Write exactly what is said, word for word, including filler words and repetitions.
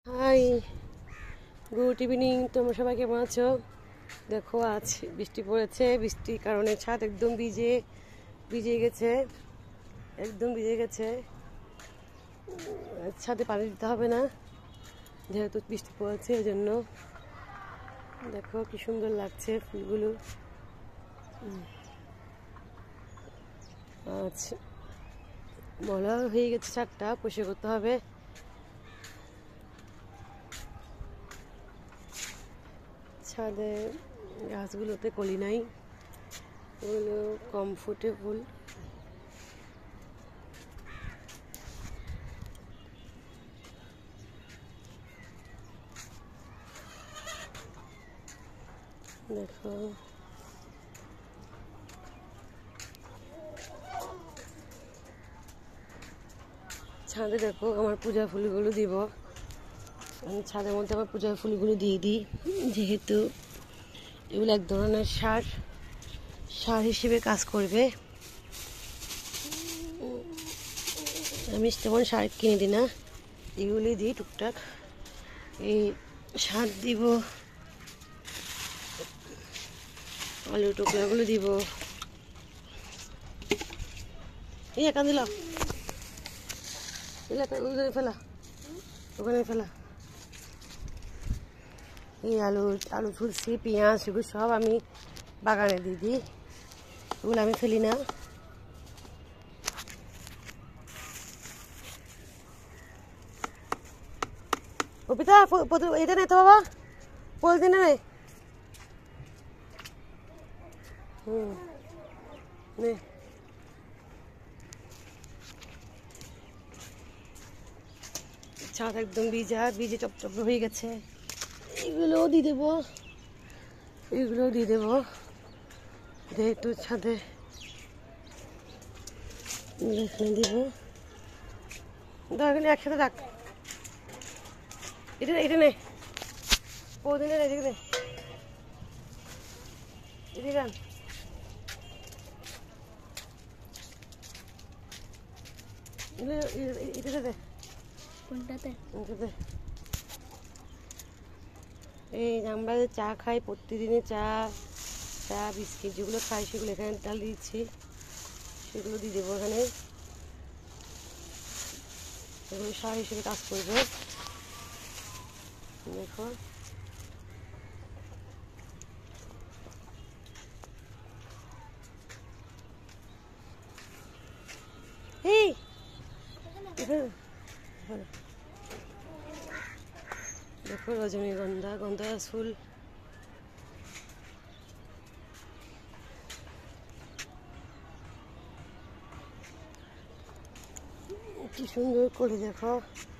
High, good evening. তোমরা সবাই কেমন আছো? দেখো, আজ বৃষ্টি পড়েছে। বৃষ্টির কারণে ছাদ একদম ভিজে ভিজে গেছে, একদম ভিজে গেছে। ছাদে পানি দিতে হবে না, যেহেতু বৃষ্টি পড়েছে। এই জন্য দেখো কি সুন্দর লাগছে ফুলগুলো। আচ্ছা, ময়লা হয়ে গেছে, ছাদটা পরিষ্কার করতে হবে। ছাদে গাছগুলোতে কলি নাই, ওগুলো কম ফুটে ফুল। দেখো, ছাদে দেখো আমার পূজা ফুলগুলো দিব। আমি ছাদের মধ্যে আমার পূজার ফুলগুলো দিয়ে দিই, যেহেতু এগুলো এক ধরনের সার সার হিসেবে কাজ করবে। আমি তেমন সার কিনে দিই না, এগুলি দিই টুকটাক। এই সার দিব, আলুর টোকলাগুলো দিব। এই একা দিলাম, ওখানে ফেলা, ওখানে ফেলা। এই আলু আলু ফুলছি, পেঁয়াজ, এগুলো সব আমি বাগানে দিয়ে দিই, এগুলো আমি ফেলি না। অপিতা, এটা নেই তো বাবা, পলিথিনে নেই। হুম, নে। ছাদ একদম ভিজা ভিজে চপচপ হয়ে গেছে। এগুলোও দিয়ে দেবো, এগুলোও দিয়ে দেবো, যেহেতু ছাদে এখানে দিব। এখানে একসাথে রাখ, এটা এটা নে, পদিনে নে, এদিকে নে, এদিকে আন। এটা দে, কোনটাতে? দে। এই আমরা যে চা খাই প্রতিদিনে, চা চা বিস্কিট যেগুলো খাই সেগুলো এখানে ডাল দিচ্ছি, সেগুলো দিয়ে দেবো এখানে। এগুলো সার হিসেবে কাজ করবে। দেখো, এই দেখো রজনীগন্ধা, গন্ধরাজ ফুল। কি সুন্দর করে দেখো।